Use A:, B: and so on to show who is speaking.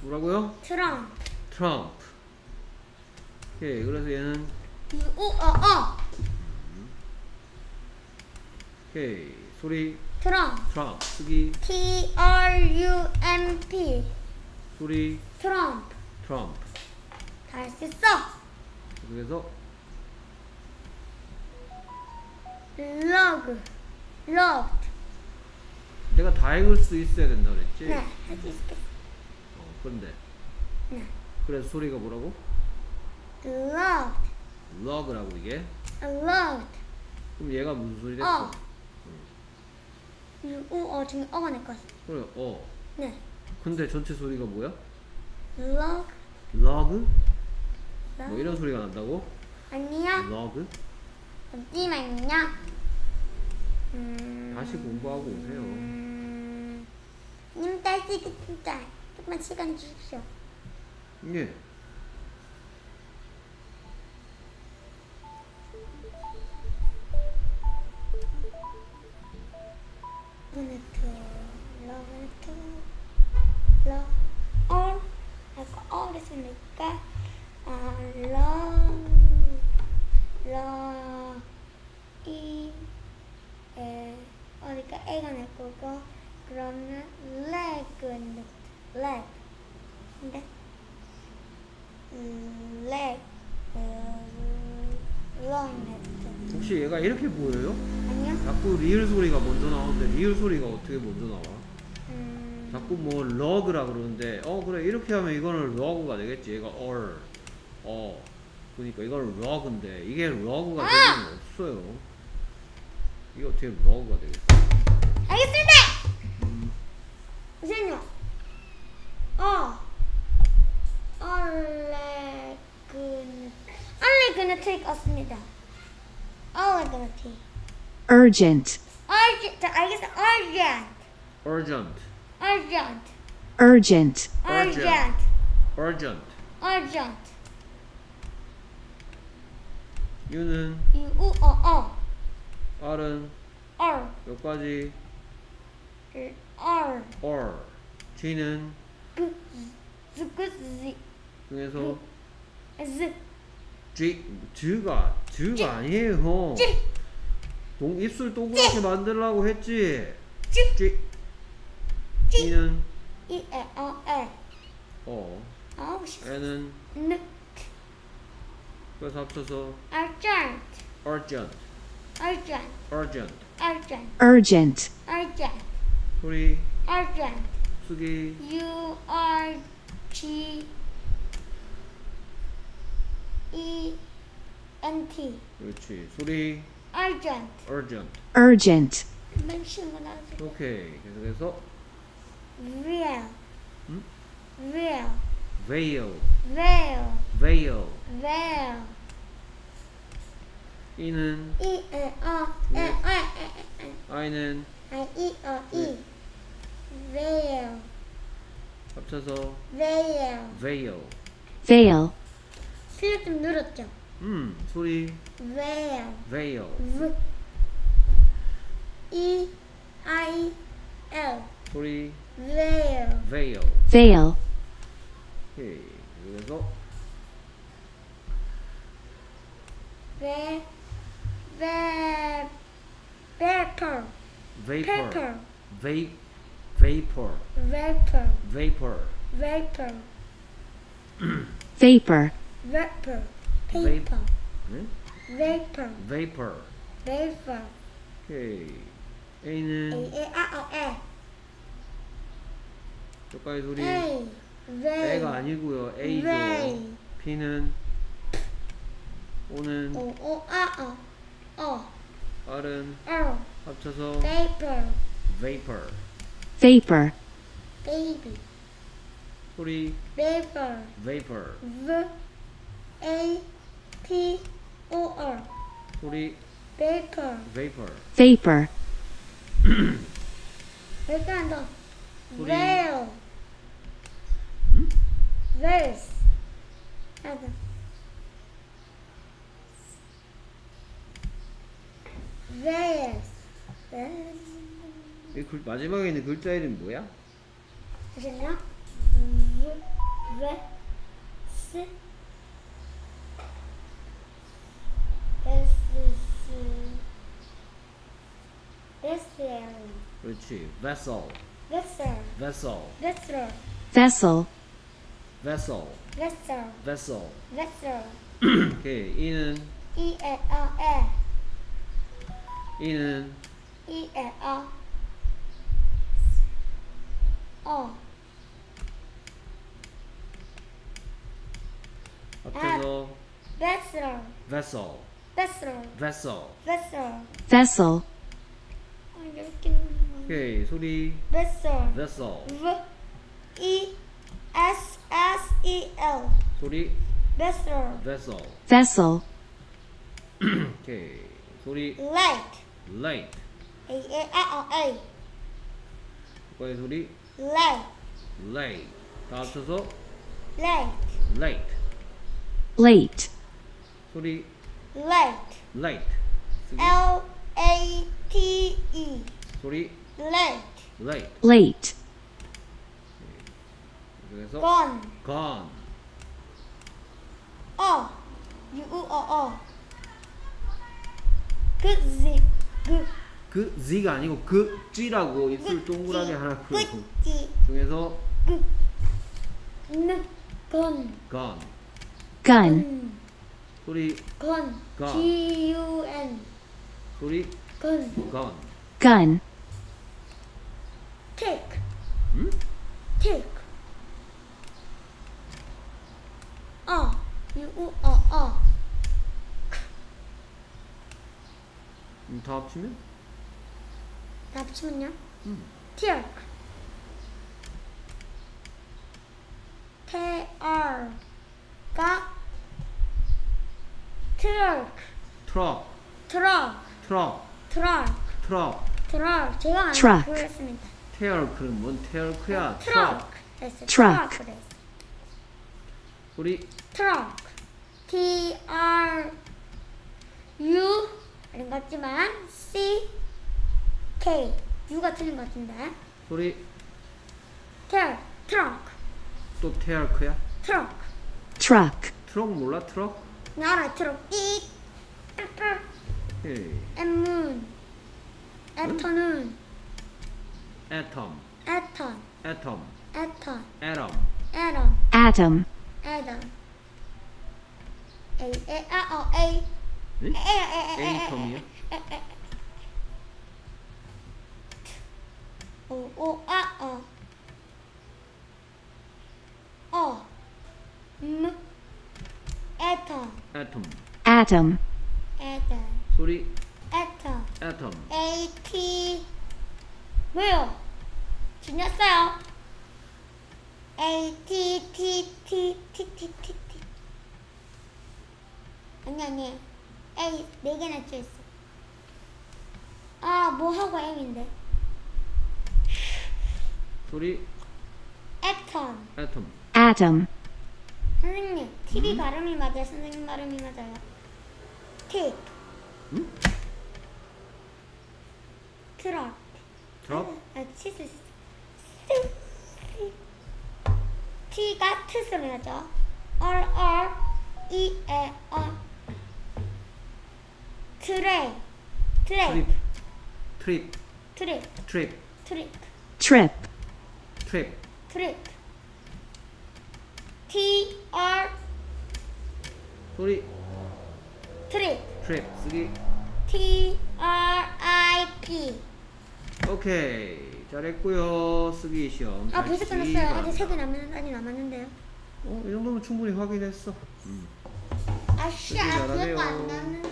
A: 뭐라고요?
B: 트럼프.
A: 트럼프. 오케이. 그래서 얘는 오케이. 소리
B: 트럼프.
A: 트럼프. 쓰기
B: TRUMP.
A: 소리
B: 트럼프.
A: 트럼프.
B: 다 할 수 있어.
A: 그래서
B: log. logged.
A: 내가 다 읽을 수 있어야 된다 그랬지?
B: 네, 할 수 있겠어.
A: 그런데
B: 네.
A: 그래서 소리가 뭐라고?
B: logged.
A: log라고 이게?
B: logged.
A: 그럼 얘가 무슨 소리 됐어?
B: 중에 어가 낼 것 같아.
A: 그래
B: 네.
A: 근데 전체 소리가 뭐야?
B: log.
A: log? 뭐 이런 소리가 난다고?
B: 아니야.
A: log?
B: 잠시만요.
A: 다시 공부하고 오세요.
B: 님 딸기 진짜 조금만 시간 주십시오.
A: 예.
B: all 했으니까 어디가 A가 낼 거고 그러면 leg은 leg 근데 leg
A: 혹시 얘가 이렇게 보여요?
B: 아니요.
A: 자꾸 리을 소리가 먼저 나오는데 리을 소리가 어떻게 먼저 나와? 자꾸 뭐 러그라 그러는데 그래 이렇게 하면 이거는 러그가 되겠지. 얘가 그러니까 이거는 러그인데 이게 러그가 되는 건 없어요. 이게 어떻게 러그가 되겠어?
B: 알겠습니다. 우선요. 얼레그는 틀렸습니다. 얼레그는 틀.
C: urgent,
B: 자, 알겠어. urgent.
A: urgent,
B: urgent.
C: urgent,
B: urgent.
A: urgent.
B: urgent.
A: U는 R은
B: R.
A: 몇 가지?
B: R.
A: or. G는
B: Z.
A: 중에서
B: Z.
A: G가 아니에요. 입술 동그랗게 만들라고 했지. G. E는
B: E.
A: N은
B: N.
A: 그래서 합쳐서
B: urgent.
A: urgent,
B: urgent.
A: urgent.
B: urgent.
C: urgent,
B: urgent.
A: 소리
B: urgent.
A: 쓰기
B: URGENT.
A: 그렇지. 소리
B: urgent.
A: urgent.
C: urgent,
B: 금방 쉬운 거 나오지.
A: 오케이. 계속해서
B: real. real.
A: veil,
B: veil.
A: veil.
B: veil.
A: E는 I는
B: veil.
A: 합쳐서
B: veil.
A: veil.
C: veil,
B: 슬립 좀 늘었죠?
A: 소리
B: veil.
A: veil.
B: E-I-L.
A: 소리
B: veil.
A: veil.
C: veil,
A: 오케이. 그래서
B: vapor.
A: vapor,
B: Paper.
A: vapor,
B: vapor.
A: vapor,
B: vapor.
C: vapor,
B: vapor. paper.
A: 응?
B: vapor.
A: vapor.
B: vapor.
A: 오케이. A는 몇 가지 소리?
B: A.
A: A가 아니고요. A죠.
B: veil.
A: P는 O는 R은
B: L.
A: 합쳐서
B: vapor.
A: vapor.
C: vapor,
B: baby.
A: 소리
B: vapor.
A: vapor.
B: V-A-P-O-R.
A: 소리
B: vapor.
A: vapor.
C: vapor,
B: 일단 더.
A: 소리.
B: veil. verse. 하자. verse.
A: 이 마지막에 있는 글자 이름이 뭐야?
B: 잠시만요. 베스 베스
A: 그렇지. vessel,
B: 베스
A: vessel,
B: 베스
C: vessel,
A: vessel,
B: 베스
A: vessel.
B: 베스
A: 오케이. 이는
B: 이에
A: 이는 앞에서
B: vessel
A: vessel,
B: vessel
A: vessel.
B: vessel
C: vessel,
B: 이렇게
A: 오케이. 소리
B: vessel
A: vessel.
B: V-E-S-S-E-L
A: 소리
B: vessel
A: vessel.
C: vessel,
A: 오케이. 소리
B: lake
A: lake.
B: A-A-R-O-A
A: 거의 소리
B: lake
A: lake. 다 합쳐서
B: lake
A: lake.
C: late,
A: 소리
B: lake
A: lake. 쓰기.
B: L-A-T-E
A: 소리
B: lake
A: lake.
C: late,
A: 그래서
B: gone
A: gone.
B: U-O-O 그지
A: 그 Z가 아니고 그 G라고 입술 동그랗게 하나 그
B: 그지
A: 중에서
B: gone
C: gun,
A: 소리
B: gone
A: Gone.
B: G-U-N
A: 소리
B: gone
A: gone.
C: gun,
B: take
A: 응?
B: take
A: 다 합치면?
B: 다 합치면요?
A: 응.
B: Turk T-R-가 Turk
A: 트럭,
B: 트럭
A: 트럭,
B: 트럭
A: 트럭.
B: 트럭 제가 안
C: Truck.
B: 그랬습니다.
A: 테어크는 뭔 테어크야?
B: 트럭 했어요.
C: Truck.
B: 트럭 그랬어요.
A: 소리
B: 트럭 T-R-U 아닌 것 같지만 C-K U가 틀린 것 같은데
A: 소리
B: 트럭
A: 또 테어크야?
B: 트럭
C: truck,
A: 트럭 몰라? 트럭?
B: 나라 트럭 이
A: 오케이.
B: 엠문 에터는
A: atom,
B: 에턴
A: atom,
B: 에턴
A: atom.
B: 에럼
C: atom,
B: 에덤 A
A: 응? atom이야?
B: 에턴
A: atom.
C: atom,
B: 에덤
A: 소리
B: 에턴
A: atom.
B: AT 뭐요? 지났어요. ATTTTTT 아니 A 4개나 쳐 있어. 아 뭐하고 M인데?
A: 소리
B: 액턴
A: atom.
C: atom,
B: 선생님 TV 발음이 맞아요? 선생님 발음이 맞아요? 틱
A: 응?
B: 트럭
A: 트럭?
B: 아 치스 T가 트 소리 나죠? R-R-E-A 트레이
A: 트립, 트립,
B: 트립
A: 트립,
B: 트립
C: trip,
A: 트립.
B: 트립 T-R
A: 소리
B: 트립
A: 트립. 쓰기.
B: T-R-I-P
A: 오케이. 잘했고요. 쓰기 시험.
B: 아 벌써
A: 잘
B: 끝났어요. 아직
A: 치기
B: 3개 남았는데요.
A: 이 정도면 충분히 확인했어.
B: 아씨
A: 되게
B: 아
A: 잘하네요.
B: 그것도 안 남는